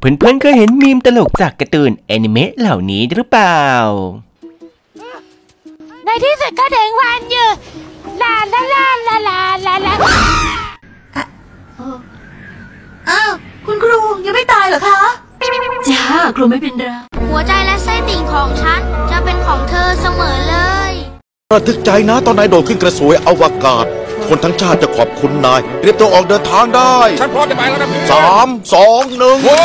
เพื่อนๆเคยเห็นมีมตลกจากการ์ตูนแอนิเมะเหล่านี้หรือเปล่าในที่สุดก็ถึงวันหยุดลาลาลาลาลาลาลาอ้าวคุณครูยังไม่ตายเหรอคะจ้าครูไม่เป็นไรหัวใจและไส้ติ่งของฉันจะเป็นของเธอเสมอเลยระทึกใจนะตอนนายโดดขึ้นกระสวยอวกาศคนทั้งชาติจะขอบคุณนายเตรียมตัวออกเดินทางได้ฉันพร้อมจะไปแล้วนะพี่ 3 2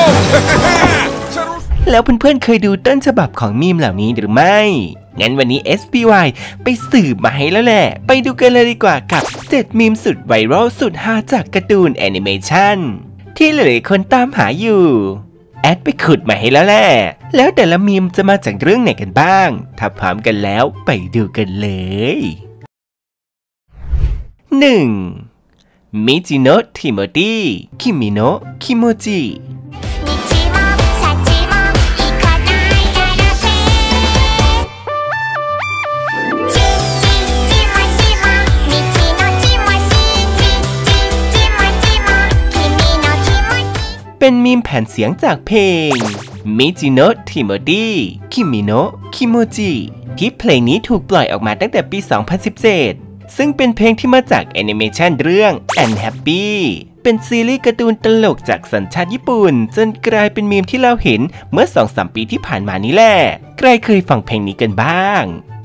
1แล้วเพื่อนๆเคยดูต้นฉบับของมีมเหล่านี้หรือไม่งั้นวันนี้ SPY ไปสืบมาให้แล้วแหละไปดูกันเลยดีกว่ากับ7มีมสุดไวรัลสุดฮาจากการ์ตูนแอนิเมชันที่หลายๆคนตามหาอยู่แอดไปขุดมาให้แล้วแหละแล้วแต่ละมีมจะมาจากเรื่องไหนกันบ้างถ้าพร้อมกันแล้วไปดูกันเลย1. มิจิโนะทิโมจิคิมิโนะคิโมจิเป็นมีมแผ่นเสียงจากเพลงมิจิโนะทิโมจิคิมิโนะคิโมจิที่เพลงนี้ถูกปล่อยออกมาตั้งแต่ปี 2017 ซึ่งเป็นเพลงที่มาจากแอนิเมชันเรื่อง Unhappy เป็นซีรีส์การ์ตูนตลกจากสัญชาติญี่ปุ่นจนกลายเป็นมีมที่เราเห็นเมื่อ 2-3 ปีที่ผ่านมานี้แหละใครเคยฟังเพลงนี้กันบ้าง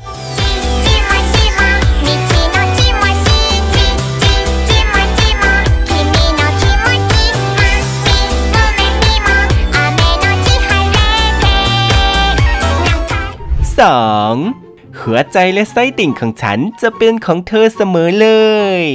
2. หัวใจและไส้ติ่งของฉันจะเป็นของเธอเสมอเลย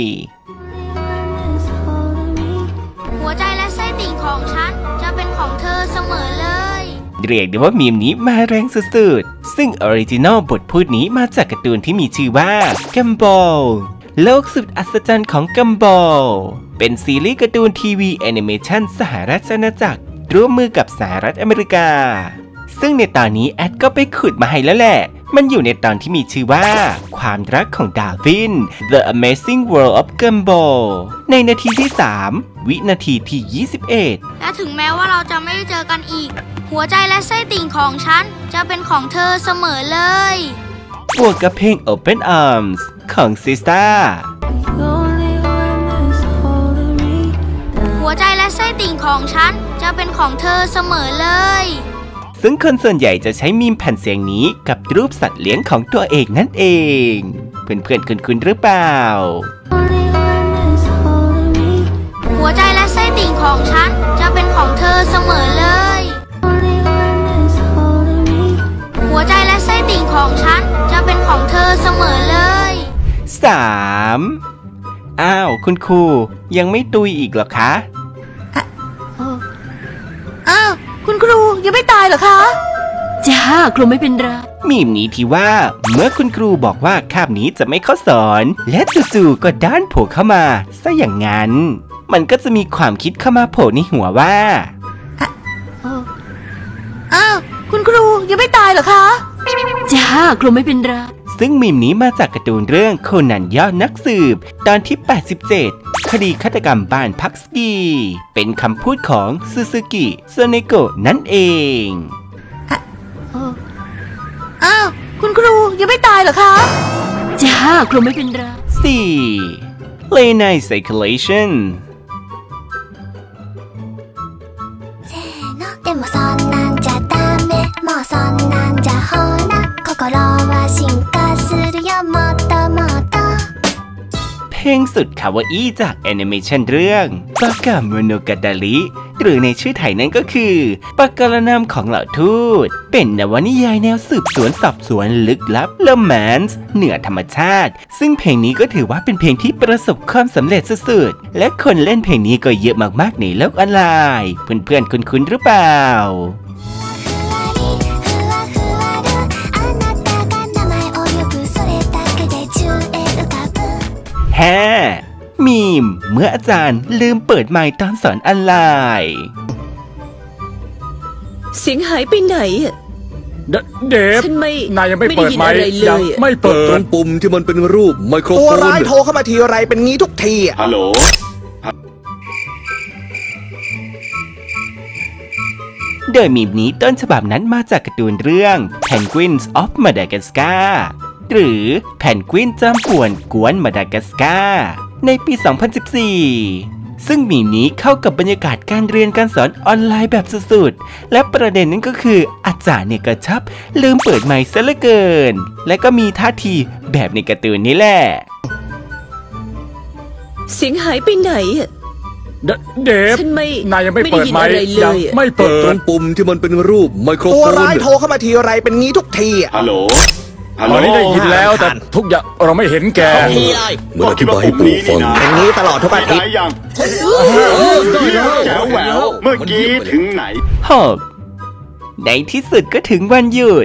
หัวใจและไส้ติ่งของฉันจะเป็นของเธอเสมอเลยเรียกได้ว่ามีมนี้มาแรงสุดๆซึ่งออริจินอลบทพูดนี้มาจากการ์ตูนที่มีชื่อว่ากัมบอลโลกสุดอัศจรรย์ของกัมบอลเป็นซีรีส์การ์ตูนทีวีแอนิเมชันสหราชอาณาจักรร่วมมือกับสหรัฐอเมริกาซึ่งในตอนนี้แอดก็ไปขุดมาให้แล้วแหละมันอยู่ในตอนที่มีชื่อว่าความรักของดาร์วิน The Amazing World of Gumball ในนาทีที่3วินาทีที่21 และถึงแม้ว่าเราจะไม่ได้เจอกันอีกหัวใจและไส้ติ่งของฉันจะเป็นของเธอเสมอเลยบวกกับเพลง Open Arms ของซิสตาหัวใจและไส้ติ่งของฉันจะเป็นของเธอเสมอเลยซึ่งคนส่วนใหญ่จะใช้มีมแผ่นเสียงนี้กับรูปสัตว์เลี้ยงของตัวเองนั่นเองเพื่อนๆคุ้นๆหรือเปล่าหัวใจและไส้ติ่งของฉันจะเป็นของเธอเสมอเลยหัวใจและไส้ติ่งของฉันจะเป็นของเธอเสมอเลย 3. อ้าวคุณครูยังไม่ตุยอีกหรอคะอ้าวคุณครูยังไม่ตายเหรอคะจ้าครูไม่เป็นไรมีมนี้ที่ว่าเมื่อคุณครูบอกว่าคาบนี้จะไม่เข้าสอนและจู่ๆก็ด้านโผล่เข้ามาซะอย่างนั้นมันก็จะมีความคิดเข้ามาโผล่ในหัวว่าอ้าวคุณครูยังไม่ตายเหรอคะจ้าครูไม่เป็นไรซึ่งมีมนี้มาจากการ์ตูนเรื่องโคนันยอดนักสืบตอนที่87คดีฆาตกรรมบ้านพักสกีเป็นคำพูดของซูซูกิโซเนโกะนั่นเองอ้าวคุณครูยังไม่ตายเหรอคะจ้าครูไม่เป็นไร 4. Lena Circulation でもそんなんじゃダメもうそんなんじゃほら心は進化するよもっともっとเพลงสุดคาวาอี้จากแอนิเมชันเรื่องปากาโมโนกาดาริหรือในชื่อไทยนั่นก็คือปากการนามของเหล่าทูตเป็นนวนิยายแนวสืบสวนสอบสวนลึกลับโรแมนซ์เหนือธรรมชาติซึ่งเพลงนี้ก็ถือว่าเป็นเพลงที่ประสบความสำเร็จสุดๆและคนเล่นเพลงนี้ก็เยอะมากๆในโลกออนไลน์เพื่อนๆคุ้นๆหรือเปล่ามีมเมื่ออาจารย์ลืมเปิดไมค์ตอนสอนออนไลน์เสียงหายไปไหนเดฟนายยังไม่เปิดไมค์ยังไม่เปิดตรงปุ่มที่มันเป็นรูปไมโครโฟนตัวร้ายโทรเข้ามาทีไรเป็นงี้ทุกทีฮัลโหลโดยมีมนี้ต้นฉบับนั้นมาจากการ์ตูนเรื่อง Penguins of Madagascar หรือแพนกวินจอมป่วนกวนมาดากัสการ์ในปี 2014 ซึ่งมีมนี้เข้ากับบรรยากาศการเรียนการสอนออนไลน์แบบสุดๆและประเด็นนั้นก็คืออาจารย์เนี่ยกระชับลืมเปิดไมค์ซะเหลือเกินและก็มีท่าทีแบบในการ์ตูนนี่แหละเสียงหายไปไหนเดฟนายยังไม่เปิดไมค์ยังไม่เปิดตรงปุ่มที่มันเป็นรูปไมโครโฟนตัวร้ายโทรเข้ามาทีไรเป็นงี้ทุกทีอ่ะฮัลโหลตอนนี้ได้ยินแล้วแต่ทุกอย่างเราไม่เห็นแกเมื่ออธิบายให้ปู่ฟังเป็นงี้ตลอดทุกอาทิตย์แจ๋วแหววเมื่อกี้ถึงไหนฮอบในที่สุดก็ถึงวันหยุด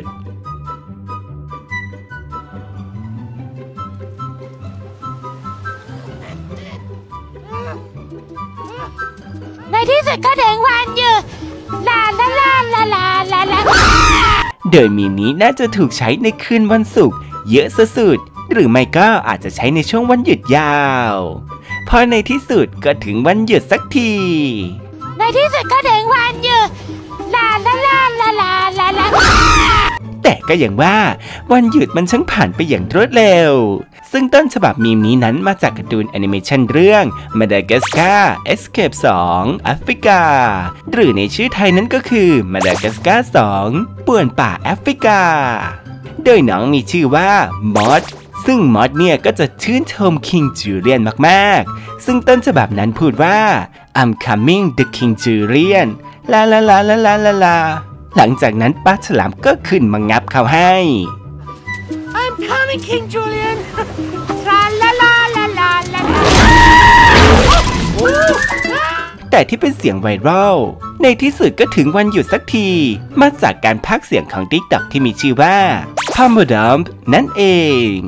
ในที่สุดก็ถึงวันหยุดลาลาลาลาลาลาลาโดยมีมนี้น่าจะถูกใช้ในคืนวันศุกร์เยอะสุดๆหรือไม่ก็อาจจะใช้ในช่วงวันหยุดยาวพอในที่สุดก็ถึงวันหยุดสักทีในที่สุดก็ถึงวันหยุดลาลาลาลาลาลาลาแต่ก็อย่างว่าวันหยุดมันช่างผ่านไปอย่างรวดเร็วซึ่งต้นฉบับมีมนี้นั้นมาจากการ์ตูนแอนิเมชันเรื่อง Madagascar Escape 2 แอฟริกาหรือในชื่อไทยนั้นก็คือ Madagascar 2 ป่วนป่าแอฟริกาโดยน้องมีชื่อว่ามอสซึ่งมอสเนี่ยก็จะชื่นชมคิงจูเลียนมากๆซึ่งต้นฉบับนั้นพูดว่า I'm coming the King Julian ลาลาลาลาลาลาลาหลังจากนั้นปลาฉลามก็ขึ้นมางับเขาให้ I'm coming King Julian ลาลาลาลาลาลาแต่ที่เป็นเสียงไวรัลในที่สุดก็ถึงวันหยุดสักทีมาจากการพากย์เสียงของ TikTok ที่มีชื่อว่า Pamodump นั่นเอง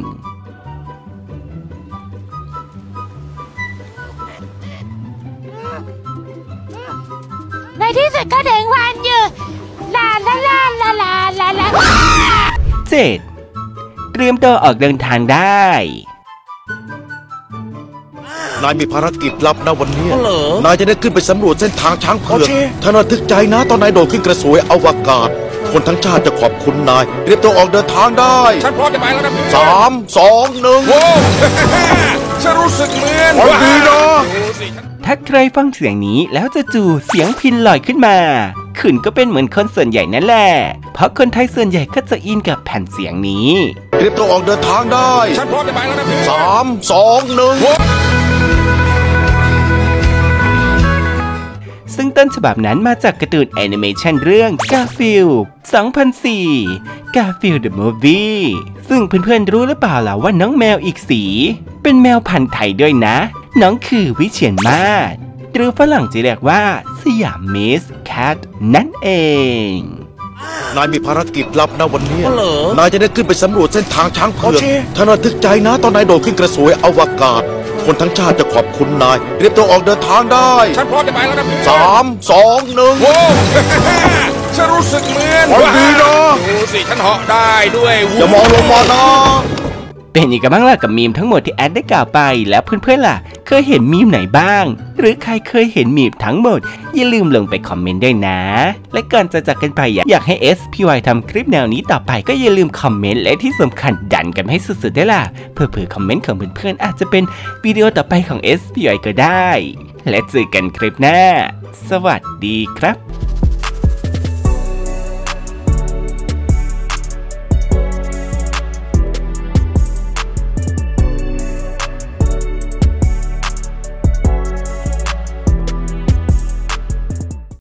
ในที่สุดก็ถึงวันหยุดลาลาลาลาลาลาลา 7 เตรียมตัวออกเดินทางได้นายมีภารกิจลับนะวันนี้นายจะได้ขึ้นไปสำรวจเส้นทางช้างเผือกท่านระทึกใจนะตอนนายโดดขึ้นกระสวยอวกาศคนทั้งชาติจะขอบคุณนายเตรียมตัวออกเดินทางได้ฉันพร้อมจะไปแล้วนะพี่ 3 2 1 ฉันรู้สึกเหมือนดีนะถ้าใครฟังเสียงนี้แล้วจะจู่เสียงพินลอยขึ้นมาคุณก็เป็นเหมือนคนส่วนใหญ่นั่นแหละเพราะคนไทยส่วนใหญ่ก็จะอินกับแผ่นเสียงนี้เตรียมตัวออกเดินทางได้ฉันพร้อมจะไปแล้วนะพี่ 3 2 1 ซึ่งต้นฉบับนั้นมาจากการ์ตูนแอนิเมชันเรื่อง Garfield 2004 Garfield the Movie ซึ่งเพื่อนๆรู้หรือเปล่าล่ะว่าน้องแมวอีกสีเป็นแมวพันธุ์ไทยด้วยนะน้องคือวิเชียรมาศหรือฝรั่งจะเรียกว่าสยามมิสแคทนั่นเองนายมีภารกิจลับนะวันนี้นายจะได้ขึ้นไปสำรวจเส้นทางช้างเผือกท่านระทึกใจนะตอนนายโดดขึ้นกระสวยอวกาศคนทั้งชาติจะขอบคุณนายเตรียมตัวออกเดินทางได้ฉันพร้อมจะไปแล้วนะพี่ 3 2 1ฉันรู้สึกเหมือนดีนะดูสิฉันเหาะได้ด้วยอย่ามองลงมานะเป็นยังไงบ้างล่ะกับมีมทั้งหมดที่แอดได้กล่าวไปแล้วเพื่อนๆล่ะเคยเห็นมีมไหนบ้างหรือใครเคยเห็นมีมทั้งหมดอย่าลืมลงไปคอมเมนต์ด้วยนะและก่อนจะจากกันไปอยากให้ SPY ทำคลิปแนวนี้ต่อไปก็อย่าลืมคอมเมนต์และที่สำคัญดันกันให้สุดๆได้ล่ะเผื่อคอมเมนต์ของเพื่อนๆอาจจะเป็นวิดีโอต่อไปของ SPY ก็ได้และเจอกันคลิปหน้าสวัสดีครับ